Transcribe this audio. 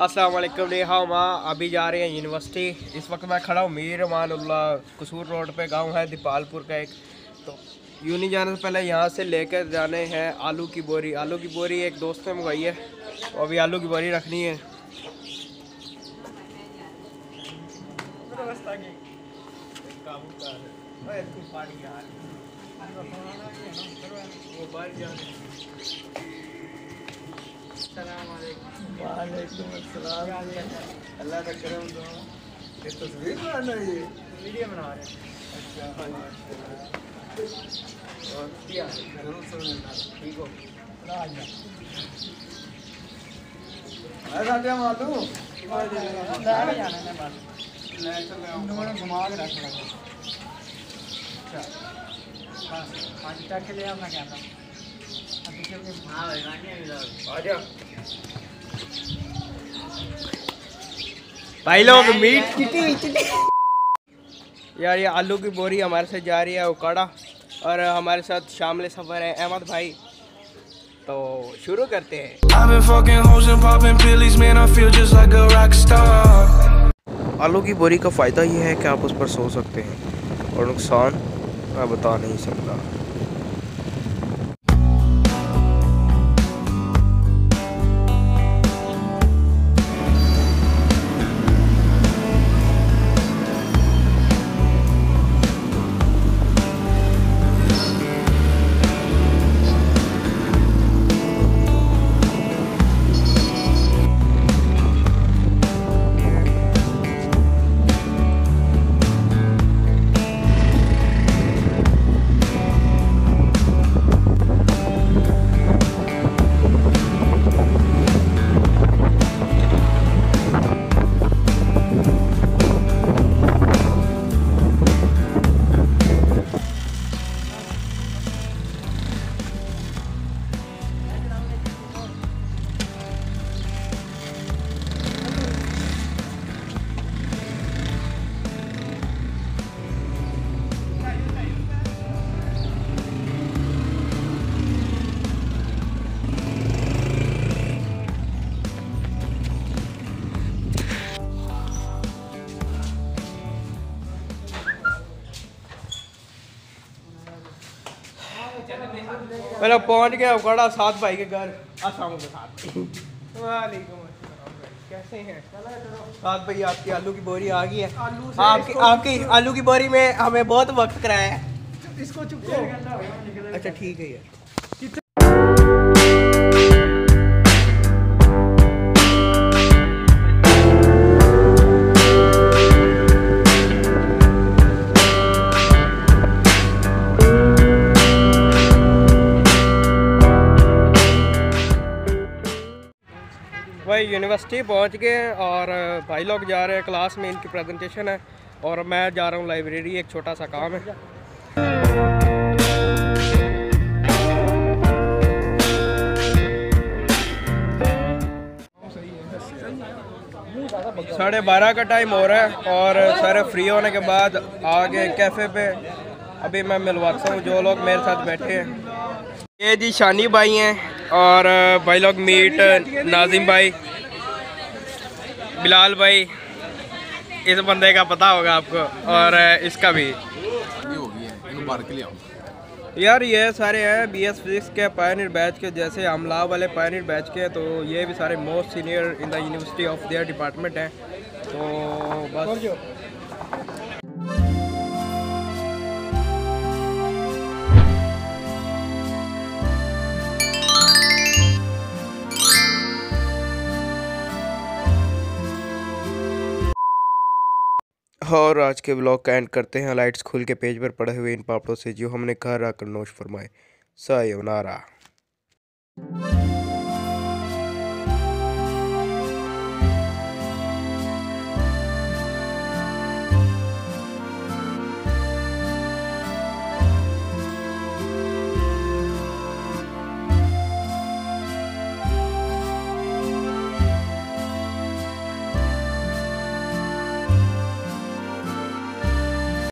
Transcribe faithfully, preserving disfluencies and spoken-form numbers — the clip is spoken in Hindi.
अस्सलाम वालेकुम। ने हाँ माँ अभी जा रहे हैं यूनिवर्सिटी। इस वक्त मैं खड़ा हूँ मीर मानुल्लाह कसूर रोड पे, गांव है दीपालपुर का एक। तो यूनी जाने से पहले यहाँ से लेकर जाने हैं आलू की बोरी। आलू की बोरी एक दोस्त ने मंगवाई है, तो अभी आलू की बोरी रखनी है। वालेकुम अस्सलाम। अल्लाह का करम दो। ये तस्वीर बनाना है, ये वीडियो बना रहे हैं। अच्छा और क्या जरूर सुनना। ठीक हो अरे राजा मालू दारे जाना है बस ले चल मैं उन्होंने घुमा के रखना है। अच्छा बस आज तक के लिए अपना क्या था अभी के हां भाई गाने आ जा भाई लोग मीट चिटी चिटी यार। ये आलू की बोरी हमारे साथ जा रही है उकाड़ा, और हमारे साथ शामिल सफ़र है अहमद भाई। तो शुरू करते हैं। आलू की बोरी का फ़ायदा ये है कि आप उस पर सो सकते हैं, और नुकसान मैं बता नहीं सकता। पहले पहुंच गया उकाड़ा सात भाई के घर। अस्सलाम वालेकुम। वालेकुम अस्सलाम। कैसे हैं सात भाई? आपकी आलू की बोरी आ गई है। आपकी आपकी आलू की बोरी में हमें बहुत वक्त कराया है। इसको चुप करो। अच्छा ठीक है यार। भाई यूनिवर्सिटी पहुंच गए और भाई लोग जा रहे हैं क्लास में, इनकी प्रेजेंटेशन है, और मैं जा रहा हूं लाइब्रेरी। एक छोटा सा काम है। साढ़े बारह का टाइम हो रहा है और सारे फ्री होने के बाद आगे कैफ़े पे अभी मैं मिलवाता हूँ जो लोग मेरे साथ बैठे हैं। ये जी शानी भाई हैं, और भाई लोग मीट नाजिम भाई, बिलाल भाई, इस बंदे का पता होगा आपको, और इसका भी यार। ये सारे हैं बी एस फिजिक्स के पायनियर बैच के, जैसे अमला वाले पायनियर बैच के। तो ये भी सारे most senior in the university of their department हैं। तो बस और आज के ब्लॉग का एंड करते हैं लाइट्स खुल के पेज पर पड़े हुए इन पापड़ों से जो हमने घर आकर नोश फरमाए। सायोनारा।